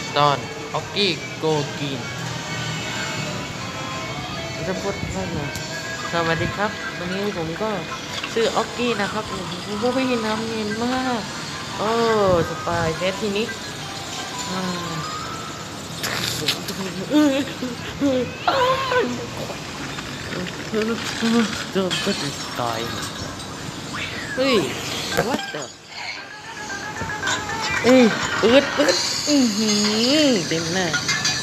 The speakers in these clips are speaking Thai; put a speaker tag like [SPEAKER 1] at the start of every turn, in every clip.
[SPEAKER 1] ตอนออกกี้โกกีนจะพูดว่าไงสวัสดีครับวันนี้ผมก็ชื่อออกกี้นะครับผมก็ไม่น้ำเย็นมากโอ้สบายแค่ทีนี้อ่าโดนก็จะตายเฮ้ย what the เอ้ยปืดเต็มหน้า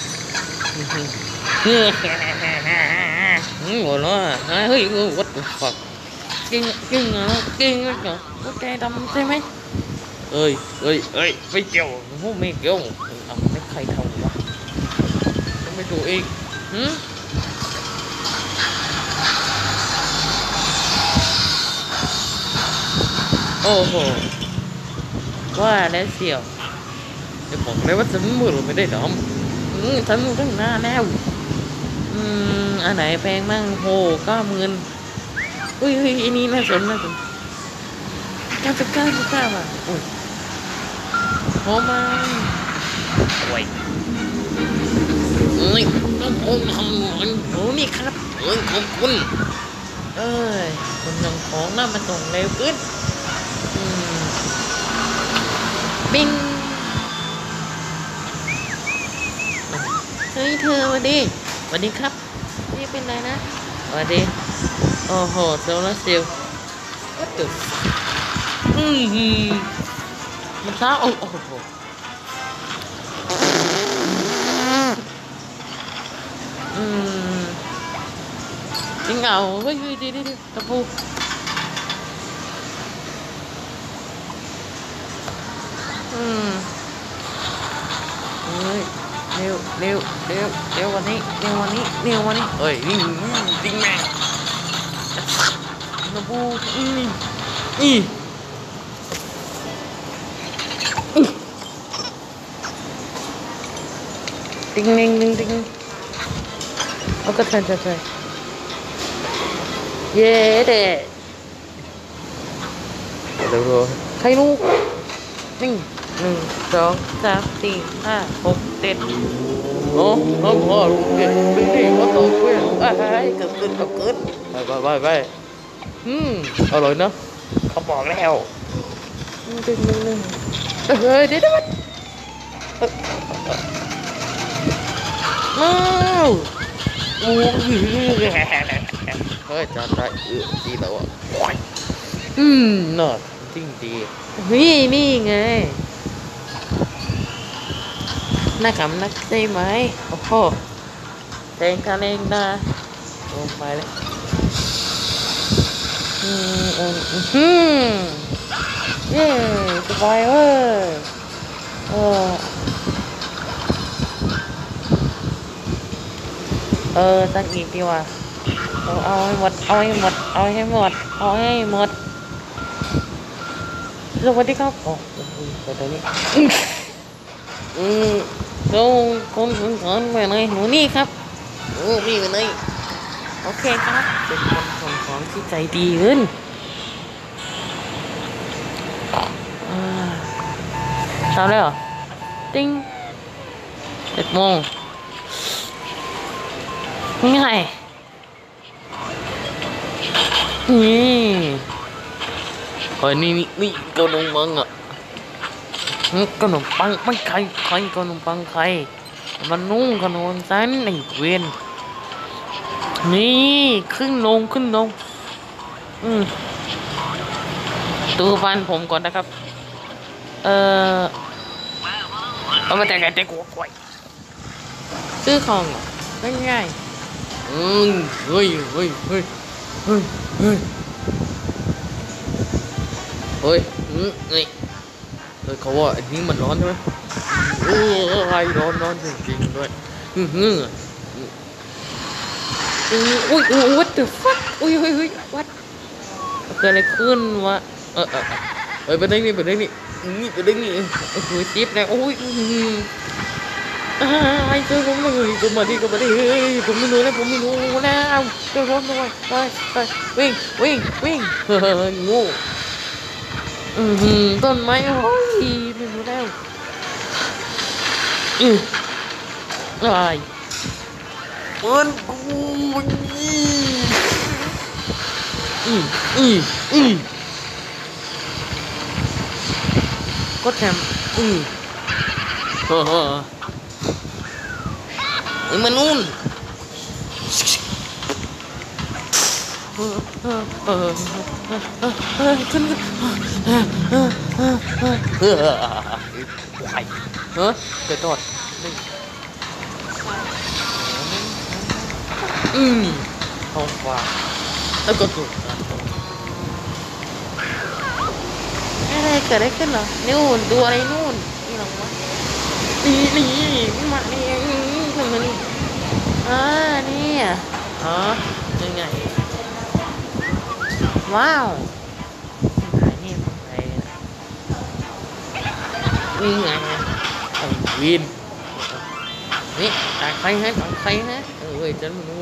[SPEAKER 1] หัวเราะเฮ้ย what the fuck เก่งเหรอเก่งเหรอว่าแกทำใช่ไหมเอ้ยไม่เกี่ยวไม่เกี่ยวเอาไม่ใครทำวะทำไม่ถูกอีกหืมโอ้โหว่าแล้วเสี่ยวจะบอกเลยว่าฉันมือไม่ได้ทำฉันตั้งนานแล้วอันไหนแพงมั่งโห90,000อุ้ยอันนี้น่าสน99บาทอุ้ยโหมาโอ้ยต้องผมทำเหมือนโหนี่ครับขอบคุณเอ้ยคนนำของน่ามาส่งเร็วขึ้นบิงเฮ้ยเธอมาดิสวัสดีครับนี่เป็นไรนะสวัสดีโอ้โหโซลาร์เซลล์วัดตึกมันช้าโอ้โหจริงเอาเฮ้ยดีตะปูเฮ้ยเร็ววันนี้เอ้ยนี่จริงแม่ตะปูติ๊งเอาก็ใช่เย้เด็ดเดี๋ยวใครรู้นี่1 2 3 4 5 6 7โอ้พ่อลูกเด็กเป็นดีว่าโตเพื่อนเกิดไปอร่อยเนาะเขาบอกแล้วตึงเฮ้ยเดี๋ยวว้าวโอ้เฮ้ยจานได้ดีแล้วอ่ะน่าจริงดีนี่ไงนักขำนักใช่ไหมโอ้โหแทงกันเองนะลงไปเลยเย้สบายเว้ยสักอีกดีว่าเอาให้หมดสวัสดีครับโอ้ไปตรงนี้ส่งคนสอนไปเลยหนูนี่ครับนี่ไปเลยโอเคครับเป็นคนส่งของที่ใจดีขึ้นเช้าแล้วเหรอติ้ง7 โมงง่ายเฮ้ยนี่ขนมปังอ่ะขนมปังไม่ใครขนมปังใครมันนุ่งขนมฉันไอ้เวียนนี่ขึ้นลงดูฟันผมก่อนนะครับเอามาแต่งแต่กัวกล้วยซื้อของง่ายเฮ้ยนี่เขาว่าอันนี้มันร้อนใช่ไหมร้อนจริงๆด้วยอุ้ย what the fuck อุ้ย what เกิดอะไรขึ้นวะไปได้นี่จิ๊บเลยโอ้ยไอ้เจ้าผมเลยก็มาดิเฮ้ยผมไม่รู้แล้วเจ้าร้อนด้วยไปวิ่งงูต้นไม้โอ้ยไม่รู้แล้วอืออะไรเอินกูอืออืออือก็แถมอือเออเอ้ยมันนู่นเออเออเออเออขึ้นเออเออเออเออเออไหวเออเดี๋ยวตอดอืมท้องฟ้าแล้วก็ถูกอะไรเกิดอะไรขึ้นเหรอนู่นตัวอะไรนู่นนี่หรอวะนี่มานี่ขึ้นมานี่นี่อ๋อยังไงว้าวนี่ไปนี่ไงไอ้วินนี่ตักไฟให้ตักไฟนะเว้ยฉันรู้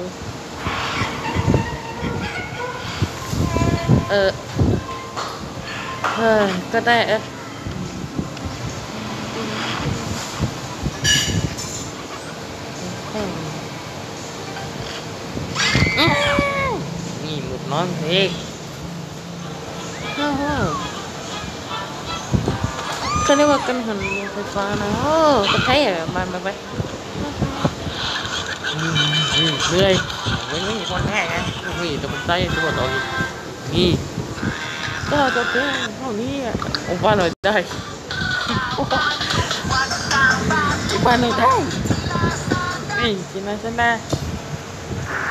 [SPEAKER 1] เออเออก็ได้นี่หมุดน้อยเพกก็เรียกว่ากันหันไฟฟ้านะโอ้ก็ใช่ไปเหนื่อยไม่มีคนแน่ไงไม่แต่มันได้ตัวต่ออีกนี่ก็จะเป็นเท่านี้องค์บ้านหน่อยได้องค์บ้านหน่อยได้นี่กินอะไรฉันได้